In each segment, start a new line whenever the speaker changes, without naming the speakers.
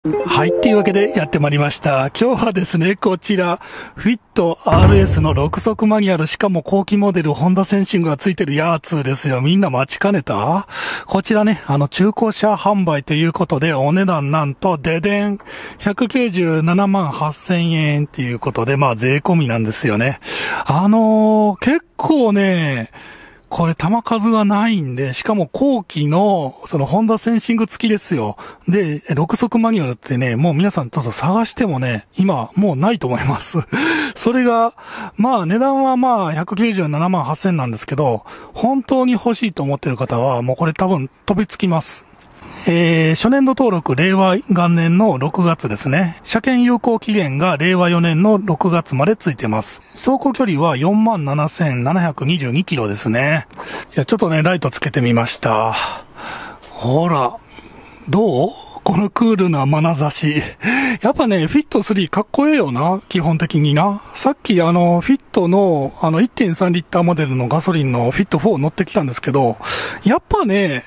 はい。っていうわけでやってまいりました。今日はですね、こちら、フィット RS の6速マニュアル、しかも後期モデル、ホンダセンシングがついてるやつですよ。みんな待ちかねた？こちらね、中古車販売ということで、お値段なんと、ででん、197万8000円っていうことで、税込みなんですよね。結構ね、これ弾数がないんで、しかも後期の、ホンダセンシング付きですよ。で、6速マニュアルってね、もう皆さんちょっと探してもね、今もうないと思います。それが、値段は197万8000なんですけど、本当に欲しいと思ってる方は、もうこれ多分飛びつきます。初年度登録令和元年の6月ですね。車検有効期限が令和4年の6月までついてます。走行距離は47,722キロですね。いや、ちょっとね、ライトつけてみました。ほら、どう？このクールな眼差し。やっぱね、フィット3かっこええよな、基本的にな。さっきフィットの1.3 リッターモデルのガソリンのフィット4乗ってきたんですけど、やっぱね、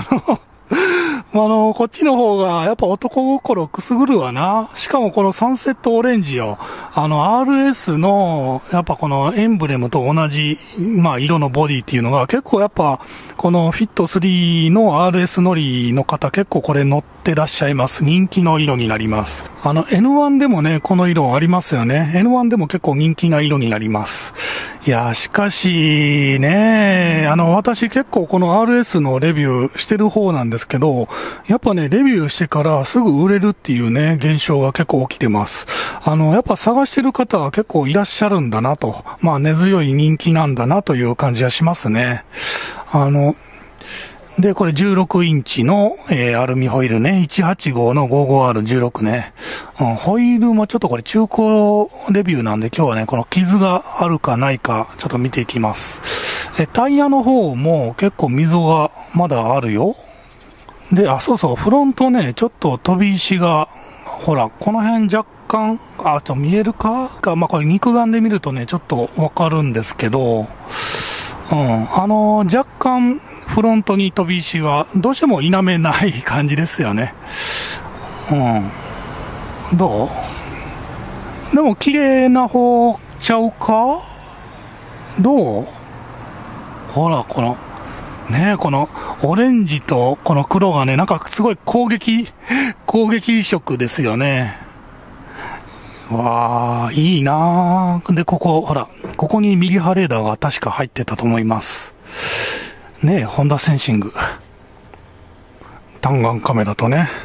こっちの方が、やっぱ男心くすぐるわな。しかもこのサンセットオレンジよ。RS の、やっぱこのエンブレムと同じ、色のボディっていうのが、結構やっぱ、このフィット3の RS 乗りの方結構これ乗ってらっしゃいます。人気の色になります。N1 でもね、この色ありますよね。N1 でも結構人気な色になります。いや、しかしね、私結構この RS のレビューしてる方なんですけど、やっぱね、レビューしてからすぐ売れるっていうね、現象が結構起きてます。やっぱ探してる方は結構いらっしゃるんだなと、根強い人気なんだなという感じがしますね。で、これ16インチの、アルミホイールね。185の 55R16 ね。ホイールもちょっとこれ中古レビューなんで今日はね、この傷があるかないかちょっと見ていきます。タイヤの方も結構溝がまだあるよ。で、そうそう、フロントね、ちょっと飛び石が、ほら、この辺若干、見えるか？これ肉眼で見るとね、ちょっとわかるんですけど、若干、フロントに飛び石はどうしても否めない感じですよね。どう？でも綺麗な方ちゃうか？どう？ほら、このオレンジとこの黒がね、なんかすごい攻撃色ですよね。わー、いいなー。で、ここにミリ波レーダーが確か入ってたと思います。ねえ、ホンダセンシング。単眼カメラとね。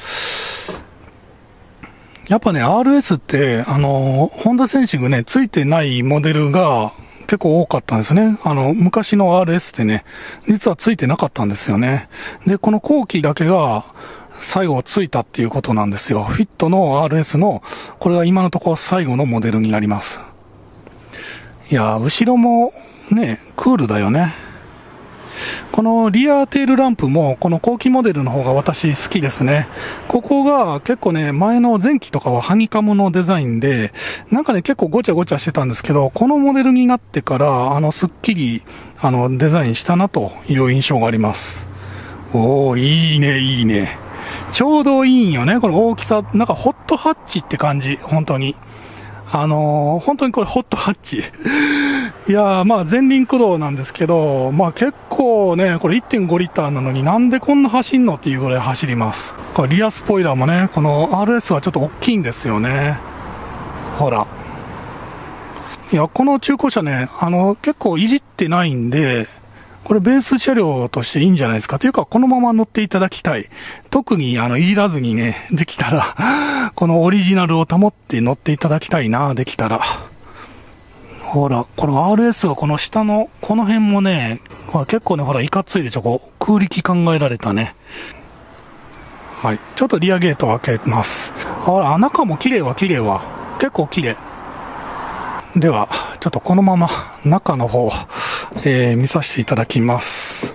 やっぱね、RS って、ホンダセンシングね、ついてないモデルが結構多かったんですね。昔の RS ってね、実はついてなかったんですよね。で、この後期だけが、最後ついたっていうことなんですよ。フィットの RS の、これが今のところ最後のモデルになります。いや、後ろもね、クールだよね。このリアテールランプも、この後期モデルの方が私好きですね。ここが結構ね、前の前期とかはハニカムのデザインで、なんかね、結構ごちゃごちゃしてたんですけど、このモデルになってから、すっきり、デザインしたなという印象があります。おー、いいね、いいね。ちょうどいいんよね、この大きさ。なんかホットハッチって感じ、本当に。本当にこれホットハッチ。いやー、前輪駆動なんですけど、結構ね、これ 1.5 リッターなのになんでこんな走んのっていうぐらい走ります。これリアスポイラーもね、この RS はちょっと大きいんですよね。ほら。いや、この中古車ね、結構いじってないんで、これベース車両としていいんじゃないですか。というか、このまま乗っていただきたい。特にいじらずにね、できたら、このオリジナルを保って乗っていただきたいな、できたら。ほら、この RS はこの下の、この辺もね、結構ね、ほら、いかついでしょ、空力考えられたね。はい。ちょっとリアゲートを開けます。ほら、中も綺麗は。結構綺麗。では、ちょっとこのまま中の方、見させていただきます。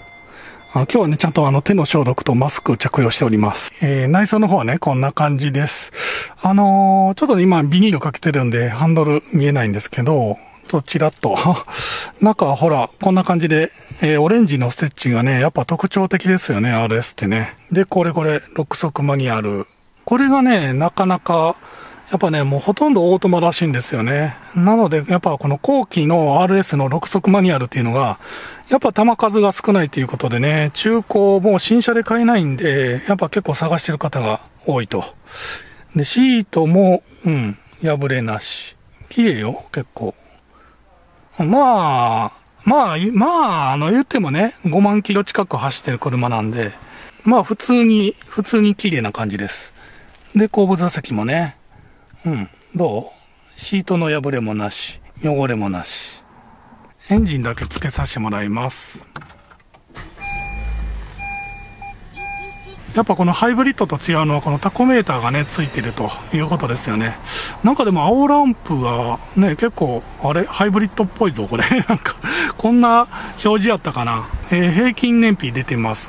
今日はね、ちゃんと手の消毒とマスクを着用しております。内装の方はね、こんな感じです。ちょっとね、今ビニールかけてるんで、ハンドル見えないんですけど、ちらっと。中はほら、こんな感じで、オレンジのステッチがね、やっぱ特徴的ですよね、RS ってね。で、これ、6速マニュアル。 これがね、なかなか、やっぱね、もうほとんどオートマらしいんですよね。なので、やっぱこの後期の RS の6速マニュアルっていうのが、やっぱ弾数が少ないということでね、中古もう新車で買えないんで、やっぱ結構探してる方が多いと。で、シートも、破れなし。綺麗よ、結構。まあ、言ってもね、5万キロ近く走ってる車なんで、まあ普通に綺麗な感じです。で、後部座席もね、どう？シートの破れもなし、汚れもなし。エンジンだけつけさせてもらいます。やっぱこのハイブリッドと違うのはこのタコメーターがね、ついてるということですよね。なんかでも青ランプがね、結構、ハイブリッドっぽいぞ、これ。なんか、こんな表示やったかな。平均燃費出てます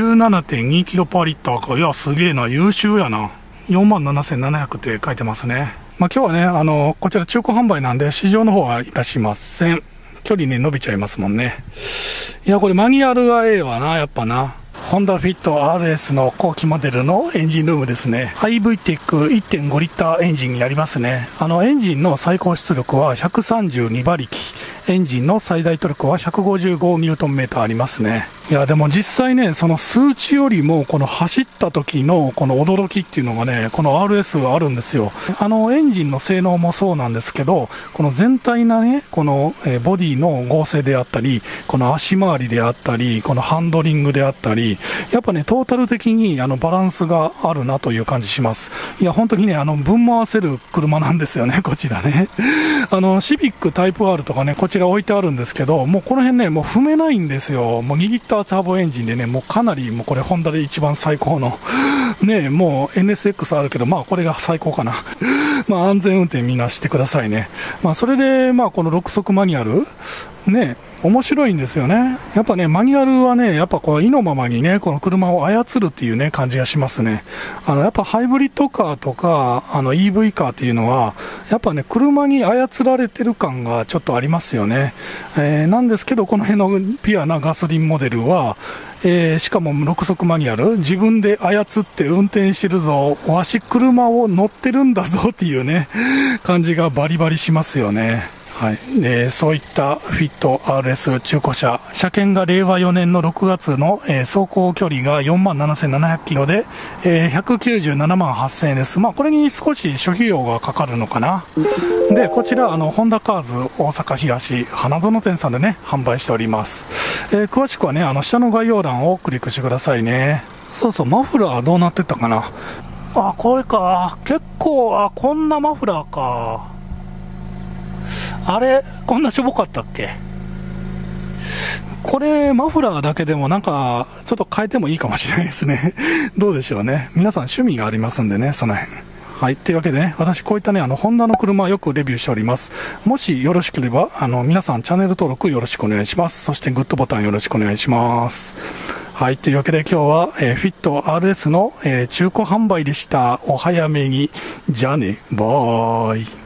。17.2 キロパーリッターか。いや、すげえな、優秀やな。47,700って書いてますね。まあ今日はね、こちら中古販売なんで試乗の方はいたしません。距離ね、伸びちゃいますもんね。いや、これマニュアルがええわな、やっぱな。ホンダフィット RS の後期モデルのエンジンルームですね。iVTEC1.5 リッターエンジンになりますね。エンジンの最高出力は132馬力。エンジンの最大トルクは155ニュートンメーターありますね。いや、でも実際ね、その数値よりも、この走った時のこの驚きっていうのがね、この RS はあるんですよ。エンジンの性能もそうなんですけど、この全体なね、このボディの剛性であったり、この足回りであったり、このハンドリングであったり、やっぱね、トータル的にバランスがあるなという感じします。いや、本当にね、ぶん回せる車なんですよね、こちらね。シビックタイプ R とかね、こちら置いてあるんですけど、もうこの辺ね、もう踏めないんですよ。もう2リッターターボエンジンでね、もうかなり、もうこれホンダで一番最高の、ね、もう NSX あるけど、まあこれが最高かな。まあ安全運転みんなしてくださいね。まあそれで、まあこの6速マニュアル、ね、面白いんですよね。やっぱね、マニュアルはね、やっぱこう、意のままにね、この車を操るっていうね、感じがしますね。やっぱハイブリッドカーとか、EV カーっていうのは、やっぱね、車に操られてる感がちょっとありますよね。なんですけど、この辺のピュアなガソリンモデルは、しかも6速マニュアル、自分で操って運転してるぞ、わし車を乗ってるんだぞっていうね、感じがバリバリしますよね。はい。そういったフィット RS 中古車。車検が令和4年の6月の、走行距離が 47,700 キロで、197万8000円です。まあ、これに少し諸費用がかかるのかな。で、こちら、ホンダカーズ大阪東花園店さんでね、販売しております。詳しくはね、下の概要欄をクリックしてくださいね。そうそう、マフラーどうなってたかな。あ、これか。結構、こんなマフラーか。あれ、こんなしょぼかったっけ？これ、マフラーだけでもなんか、ちょっと変えてもいいかもしれないですね。どうでしょうね。皆さん趣味がありますんでね、その辺。はい。というわけでね、私こういったね、ホンダの車よくレビューしております。もしよろしければ、皆さんチャンネル登録よろしくお願いします。そしてグッドボタンよろしくお願いします。はい。というわけで今日は、フィット RS の、中古販売でした。お早めに。じゃあね、バーイ。